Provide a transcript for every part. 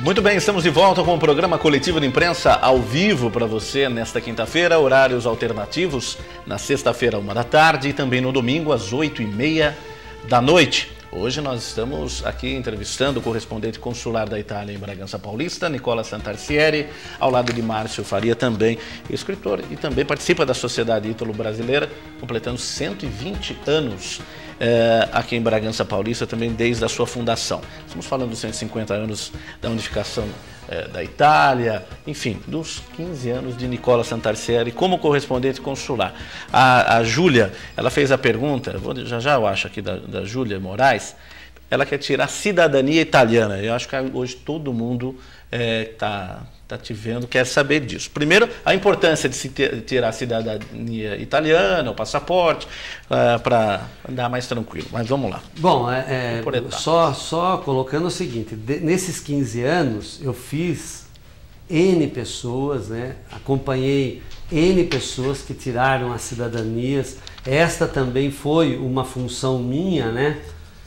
Muito bem, estamos de volta com o programa Coletivo de Imprensa ao vivo para você nesta quinta-feira, horários alternativos, na sexta-feira, 13h, e também no domingo, às 20h30 da noite. Hoje nós estamos aqui entrevistando o correspondente consular da Itália em Bragança Paulista, Nicola Santarcieri, ao lado de Márcio Faria, também escritor e também participa da Sociedade Ítalo-Brasileira, completando 120 anos aqui em Bragança Paulista, também desde a sua fundação. Estamos falando dos 150 anos da unificação da Itália, enfim, dos 15 anos de Nicola Santarcieri como correspondente consular. A Júlia, ela fez a pergunta, já eu acho aqui da Júlia Moraes, ela quer tirar a cidadania italiana. Eu acho que hoje todo mundo está te vendo, quer saber disso. Primeiro, a importância de se tirar a cidadania italiana, o passaporte, para andar mais tranquilo. Mas vamos lá. Bom, só colocando o seguinte, nesses 15 anos eu fiz N pessoas, né? Acompanhei N pessoas que tiraram as cidadanias. Esta também foi uma função minha, né?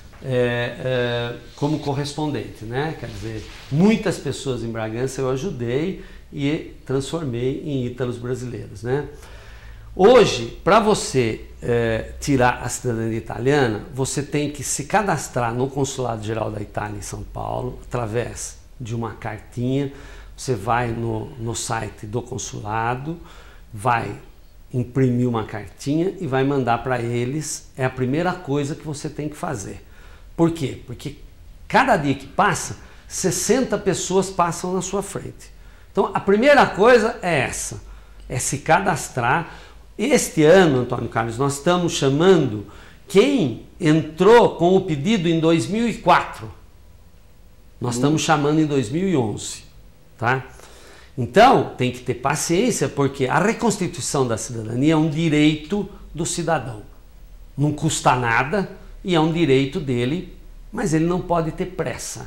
Como correspondente, né? Quer dizer, muitas pessoas em Bragança eu ajudei e transformei em ítalos brasileiros, né? Hoje, para você tirar a cidadania italiana, você tem que se cadastrar no Consulado Geral da Itália em São Paulo, através de uma cartinha. Você vai no site do consulado, vai imprimir uma cartinha e vai mandar para eles. É a primeira coisa que você tem que fazer. Por quê? Porque cada dia que passa, 60 pessoas passam na sua frente. Então, a primeira coisa é essa, é se cadastrar. Este ano, Antônio Carlos, nós estamos chamando quem entrou com o pedido em 2004. Nós estamos chamando em 2011, tá? Então, tem que ter paciência, porque a reconstituição da cidadania é um direito do cidadão. Não custa nada. E é um direito dele, mas ele não pode ter pressa.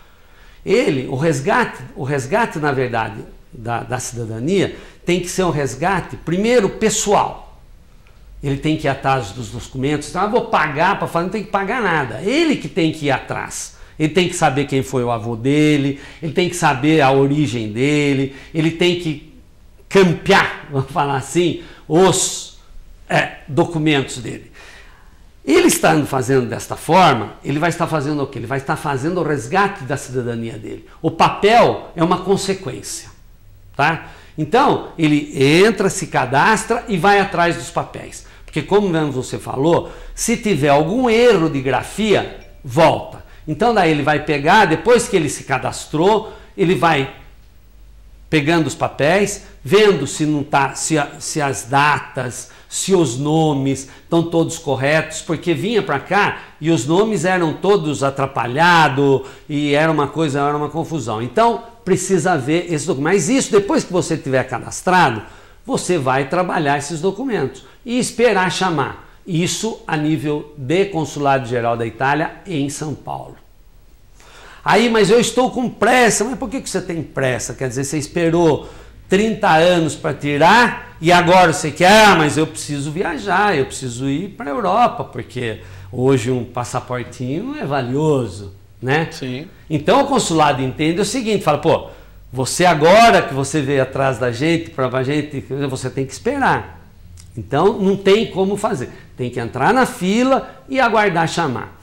O resgate na verdade, da cidadania tem que ser um resgate, primeiro, pessoal. Ele tem que ir atrás dos documentos. Então, eu vou pagar para falar, não tem que pagar nada. Ele que tem que ir atrás. Ele tem que saber quem foi o avô dele, ele tem que saber a origem dele, ele tem que campear, vamos falar assim, os documentos dele. Ele estando fazendo desta forma, ele vai estar fazendo o quê? Ele vai estar fazendo o resgate da cidadania dele. O papel é uma consequência, tá? Então, ele entra, se cadastra e vai atrás dos papéis. Porque, como você falou, se tiver algum erro de grafia, volta. Então, daí ele vai pegar, depois que ele se cadastrou, ele vai pegando os papéis, vendo se não tá, se as datas, se os nomes estão todos corretos, porque vinha para cá e os nomes eram todos atrapalhados e era uma confusão. Então, precisa ver esse documento. Mas isso, depois que você tiver cadastrado, você vai trabalhar esses documentos e esperar chamar. Isso a nível de Consulado Geral da Itália em São Paulo. Aí, mas eu estou com pressa. Mas por que você tem pressa? Quer dizer, você esperou 30 anos para tirar e agora você quer, mas eu preciso viajar, eu preciso ir para a Europa, porque hoje um passaportinho é valioso, né? Sim. Então o consulado entende o seguinte, fala, pô, você agora que você veio atrás da gente, você tem que esperar. Então não tem como fazer, tem que entrar na fila e aguardar chamar.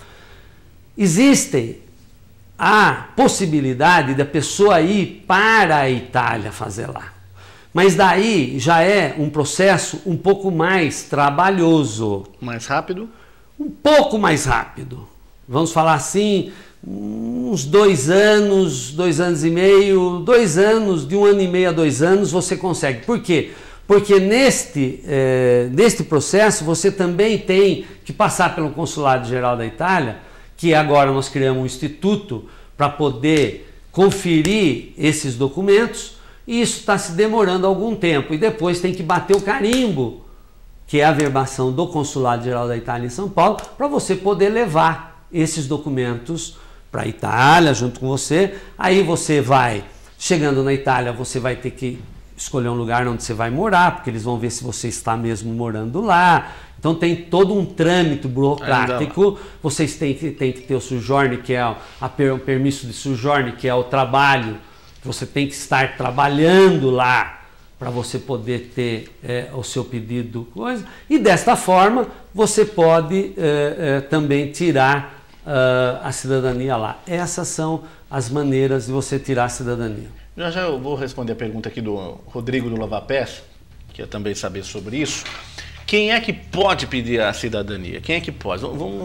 Existe a possibilidade da pessoa ir para a Itália fazer lá. Mas daí já é um processo um pouco mais trabalhoso. Mais rápido? Um pouco mais rápido. Vamos falar assim, uns 2 anos, 2 anos e meio, 2 anos, de 1 ano e meio a 2 anos você consegue. Por quê? Porque neste processo você também tem que passar pelo Consulado Geral da Itália, que agora nós criamos um instituto para poder conferir esses documentos, e isso está se demorando algum tempo, e depois tem que bater o carimbo, que é a averbação do Consulado Geral da Itália em São Paulo, para você poder levar esses documentos para a Itália junto com você. Aí você vai, chegando na Itália, você vai ter que escolher um lugar onde você vai morar, porque eles vão ver se você está mesmo morando lá. Então tem todo um trâmite burocrático. Vocês têm que ter o sojourn, que é o permisso de sojourn, que é o trabalho. Você tem que estar trabalhando lá para você poder ter o seu pedido, coisa. E desta forma você pode também tirar a cidadania lá. Essas são as maneiras de você tirar a cidadania. Já eu vou responder a pergunta aqui do Rodrigo do Lavapés, que quer também saber sobre isso. Quem é que pode pedir a cidadania? Quem é que pode?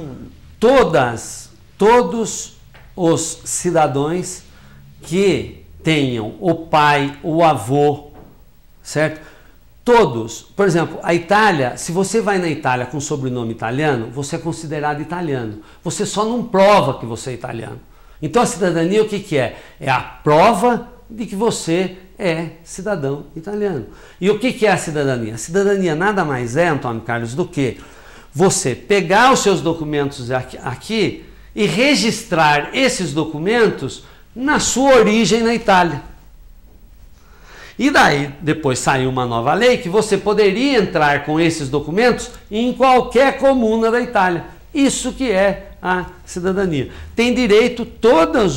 Todos os cidadãos que tenham o pai, o avô, certo? Todos. Por exemplo, a Itália, se você vai na Itália com sobrenome italiano, você é considerado italiano. Você só não prova que você é italiano. Então a cidadania o que é? É a prova de que você é cidadão italiano. E o que é a cidadania? A cidadania nada mais é, Antônio Carlos, do que você pegar os seus documentos aqui e registrar esses documentos na sua origem na Itália. E daí, depois saiu uma nova lei que você poderia entrar com esses documentos em qualquer comuna da Itália. Isso que é a cidadania. Tem direito todos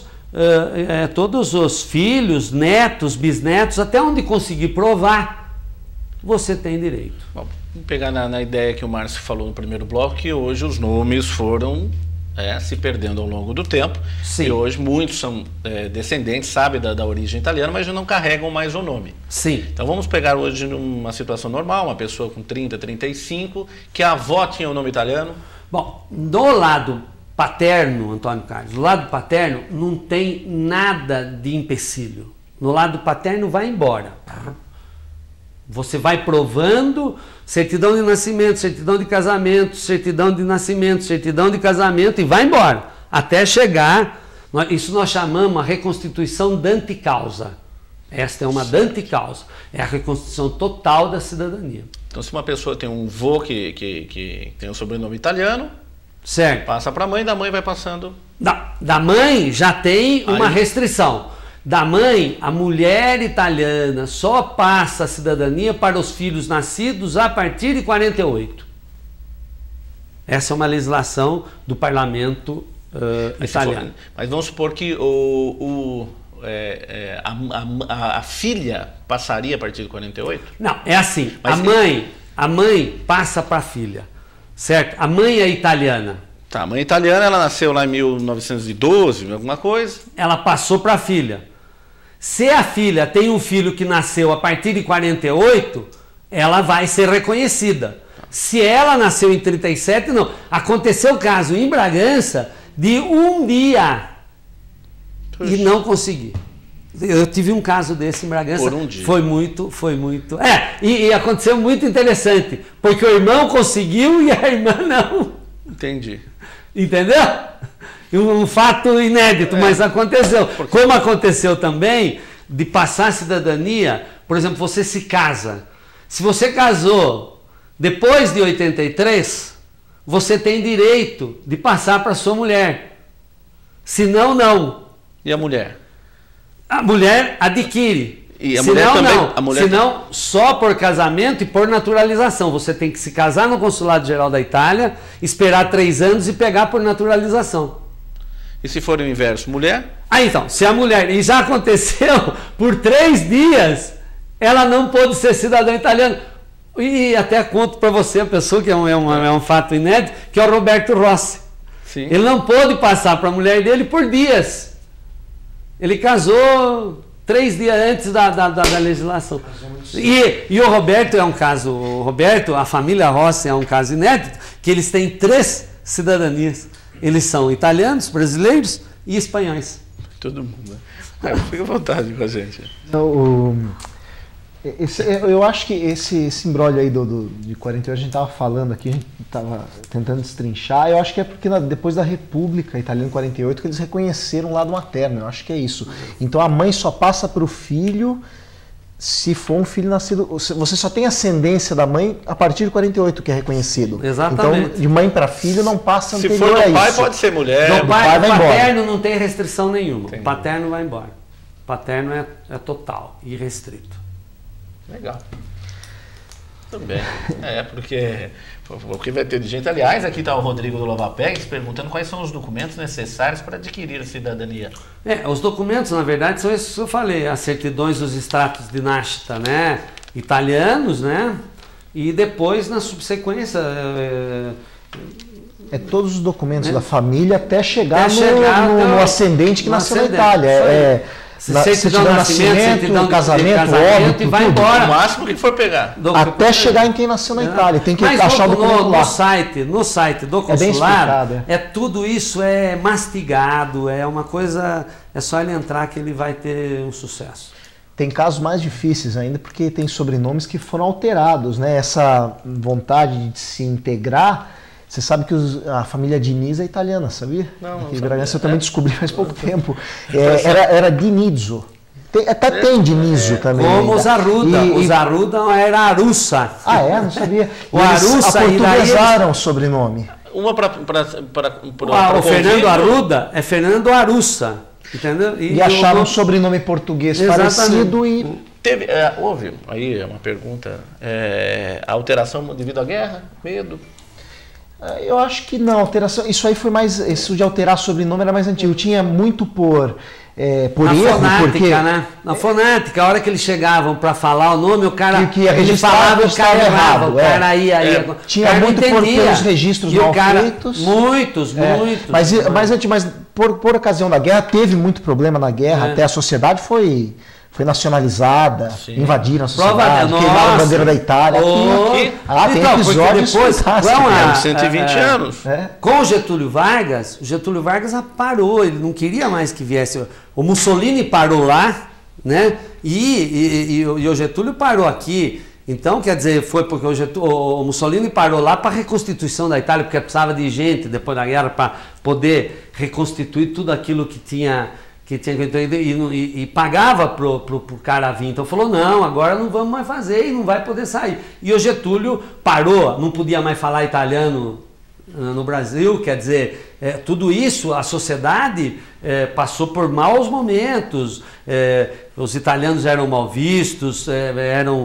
os filhos, netos, bisnetos, até onde conseguir provar, você tem direito. Bom, vamos pegar na ideia que o Márcio falou no primeiro bloco, que hoje os nomes foram se perdendo ao longo do tempo. Sim. E hoje muitos são descendentes, sabem da origem italiana, mas já não carregam mais o nome. Sim. Então vamos pegar hoje numa situação normal, uma pessoa com 30, 35, que a avó tinha o nome italiano. Bom, do lado paterno, Antônio Carlos, do lado paterno não tem nada de empecilho. No lado paterno vai embora. Você vai provando certidão de nascimento, certidão de casamento, certidão de nascimento, certidão de casamento e vai embora. Até chegar, isso nós chamamos a reconstituição dante causa. Esta é uma dante causa. É a reconstituição total da cidadania. Então se uma pessoa tem um vô que tem um sobrenome italiano, certo, passa para a mãe, da mãe vai passando. Da mãe já tem uma restrição. Da mãe, a mulher italiana só passa a cidadania para os filhos nascidos a partir de 48. Essa é uma legislação do parlamento italiano. Mas vamos supor que a filha passaria a partir de 48? Não, é assim. A mãe passa para a filha, certo? A mãe é italiana. Tá, a mãe italiana, ela nasceu lá em 1912, alguma coisa. Ela passou para a filha. Se a filha tem um filho que nasceu a partir de 48, ela vai ser reconhecida. Se ela nasceu em 37, não. Aconteceu o caso em Bragança de um dia e não consegui. Eu tive um caso desse em Bragança. Por um dia. Foi muito. E aconteceu muito interessante, porque o irmão conseguiu e a irmã não. Entendi. Entendeu? Um fato inédito, mas aconteceu. Como aconteceu também de passar a cidadania, por exemplo, você se casa. Se você casou depois de 83, você tem direito de passar para sua mulher. Se não, não. E a mulher? A mulher adquire. E a mulher também? Não. A mulher senão, só por casamento e por naturalização. Você tem que se casar no Consulado Geral da Itália, esperar 3 anos e pegar por naturalização. E se for o inverso, mulher? Então, se a mulher, e já aconteceu, por 3 dias, ela não pôde ser cidadã italiana. E até conto para você, a pessoa que é um fato inédito, que é o Roberto Rossi. Sim. Ele não pôde passar para a mulher dele por dias. Ele casou 3 dias antes da legislação. E o Roberto é um caso, a família Rossi é um caso inédito, que eles têm 3 cidadanias. Eles são italianos, brasileiros e espanhóis. Todo mundo. Fica à vontade com a gente. Eu acho que esse imbróglio aí de 48, a gente estava falando aqui, a gente estava tentando destrinchar. Eu acho que é porque depois da República Italiana em 48 que eles reconheceram o lado materno. Eu acho que é isso. Então a mãe só passa para o filho se for um filho nascido. Você só tem ascendência da mãe a partir de 48 que é reconhecido. Exatamente. Então de mãe para filho não passa anterior a isso. Se for do pai pode ser mulher. Do pai vai paterno embora. Não tem restrição nenhuma. Entendi. Paterno vai embora. Paterno é total, irrestrito. Legal. Tudo bem. Porque vai ter de gente. Aliás, aqui está o Rodrigo do Lovapex perguntando quais são os documentos necessários para adquirir a cidadania. Os documentos, na verdade, são esses que eu falei, as certidões dos status de nascita, né, italianos, né, e depois, na subsequência... todos os documentos da família até chegar no ascendente que nasceu na Itália. Certidão de nascimento, casamento, óbito, e vai embora. O máximo que for pegar. Até chegar em quem nasceu na Itália. Tem que achar o documento lá. No site do consulado, tudo isso é mastigado, é uma coisa, é só ele entrar que ele vai ter um sucesso. Tem casos mais difíceis ainda, porque tem sobrenomes que foram alterados, né? Essa vontade de se integrar. Você sabe que a família Diniz é italiana, sabia? Não em Bragança eu também descobri faz pouco tempo. Era Dinizzo. Até tem Dinizzo também. Como os Arruda. Os Arruda era Arussa. Não sabia. O Arussa aportuguesaram o sobrenome. Uma para o Fernando Arruda é Fernando Arussa. Entendeu? E acharam um sobrenome português parecido e... Houve aí uma pergunta. Alteração devido à guerra? Medo? Eu acho que não, alteração. Isso aí foi mais. Isso de alterar sobrenome era mais antigo. Tinha muito por erro. Fonática, né? Na fonática, a hora que eles chegavam para falar o nome, o cara. Ele falava, o cara errado. O cara ia. Tinha muito pelos registros mal feitos. Muitos. Mas por ocasião da guerra, teve muito problema na guerra, até a sociedade foi nacionalizada, invadiram a sociedade, queimaram a bandeira da Itália. Tem episódios fantásticos. 120 anos. Com o Getúlio Vargas parou, ele não queria mais que viesse. O Mussolini parou lá, né? E o Getúlio parou aqui. Então, quer dizer, foi porque o Mussolini parou lá para a reconstituição da Itália, porque precisava de gente depois da guerra para poder reconstituir tudo aquilo que tinha e pagava pro cara vir. Então falou, não, agora não vamos mais fazer e não vai poder sair. E o Getúlio parou, não podia mais falar italiano no Brasil, quer dizer, tudo isso, a sociedade passou por maus momentos, os italianos eram mal vistos, eram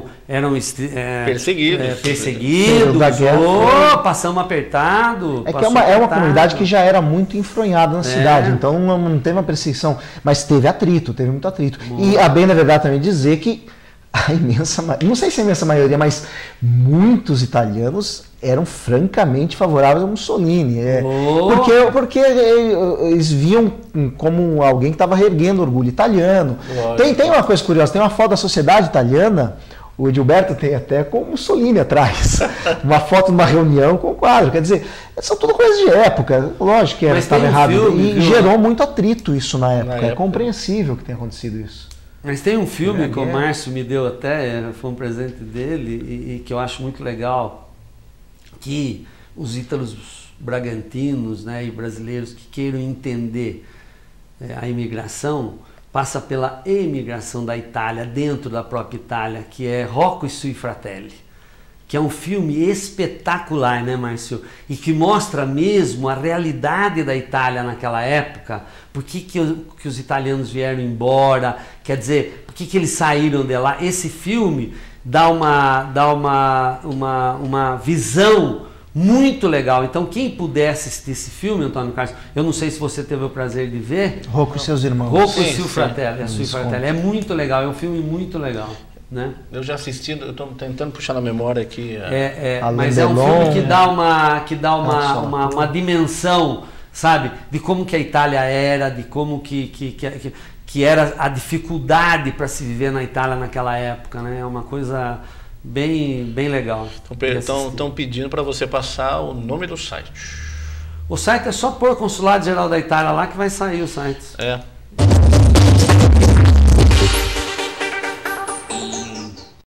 perseguidos, passamos apertado. É uma comunidade que já era muito enfronhada na cidade, então não teve uma perseguição, mas teve muito atrito. E a bem da verdade também dizer que a imensa, não sei se a imensa maioria, mas muitos italianos eram francamente favoráveis ao Mussolini. Porque eles viam como alguém que estava reerguendo o orgulho italiano. Tem uma coisa curiosa, tem uma foto da sociedade italiana, o Edilberto tem até com o Mussolini atrás. Uma foto de uma reunião com o quadro. Quer dizer, são tudo coisas de época. Lógico que estava errado. E gerou muito atrito isso na época. É compreensível que tenha acontecido isso. Mas tem um filme que o Márcio me deu até, foi um presente dele, e que eu acho muito legal, que os ítalos bragantinos, né, e brasileiros que queiram entender a imigração, passa pela emigração da Itália, dentro da própria Itália, que é Rocco e sui fratelli, que é um filme espetacular, né, Márcio? E que mostra mesmo a realidade da Itália naquela época, por que os italianos vieram embora, quer dizer, por que eles saíram de lá. Esse filme dá uma visão muito legal. Então, quem puder assistir esse filme, Antônio Carlos, eu não sei se você teve o prazer de ver. Rocco e seus irmãos. Rocco e sui fratelli, é muito legal, é um filme muito legal. Né? Eu já assisti, eu estou tentando puxar na memória aqui. Mas é um filme que dá uma dimensão, sabe, de como que a Itália era, de como que era a dificuldade para se viver na Itália naquela época, né? É uma coisa bem legal. Estão pedindo para você passar o nome do site. O site é só pôr Consulado Geral da Itália lá que vai sair o site.